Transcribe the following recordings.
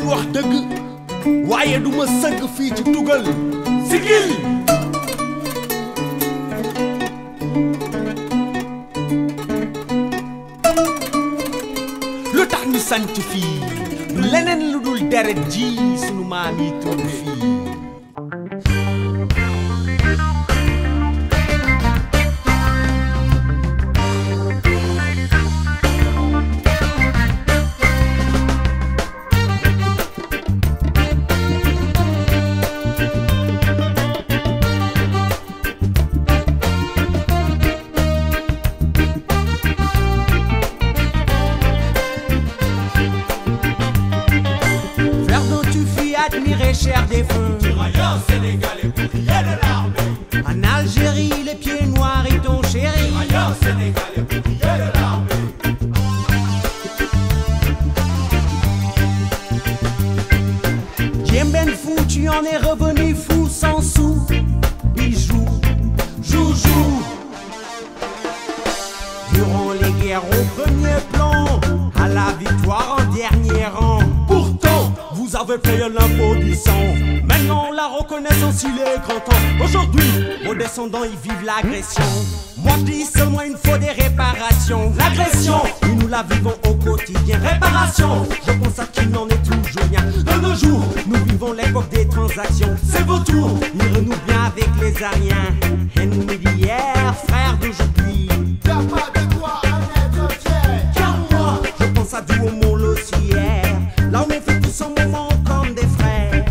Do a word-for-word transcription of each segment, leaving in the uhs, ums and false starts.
leen wax dëgg waaye du ma sëgg fii ci tugal sigil lu tax ñu sant fii du leneen lu dul deret ji sunu maam yi tudd fii admiré cher des feux. Tirailleurs sénégalais, boucliers de l'armée. En Algérie, les pieds noirs et ton chéri. Tirailleurs sénégalais, boucliers de l'armée. Djemben fou, tu en es revenu fou sans sou. Bijou, joujou. Durant les guerres au premier plan, à la victoire en dernier rang. Pourtant, vous avez payé l'impôt du sang. Maintenant la reconnaissance il est grand temps. Aujourd'hui, vos descendants ils vivent l'agression. Moi je dis seulement il faut des réparations. L'agression, nous nous la vivons au quotidien. Réparation, je constate qu'il n'en est toujours rien. De nos jours, nous vivons l'époque des transactions. C'est vos tours, ils renouent bien avec les Ariens. Ennemis d'hier, frères d'aujourd'hui. Y'a pas de quoi en être fier. Car moi, je pense à Dou au Mont Lossière. Là on est fait tous en moment comme des frères.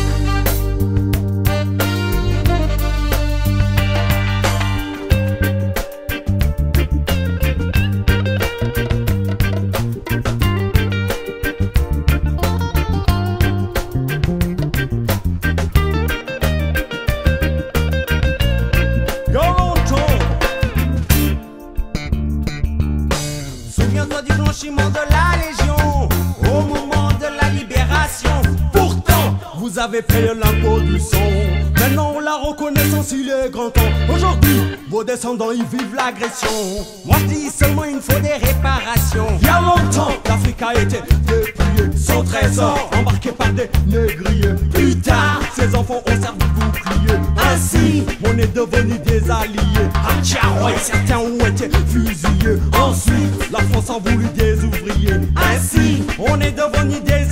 Souviens-toi du blanchiment de la Légion au moment de la libération. Pourtant, vous avez payé l'impôt du sang. Maintenant la reconnaissance il est grand temps. Aujourd'hui, vos descendants y vivent l'agression. Moi je dis seulement il faut des réparations. Il y a longtemps, l'Afrique a été dépouillée. Son trésor, embarqué par des négriers. Plus tard, ses enfants ont servi de bouclier. Ainsi, on est devenus des alliés. À Tcharoy, certains ont été fusillés. Ensuite, la France a voulu des ouvriers. Ainsi, on est devenus des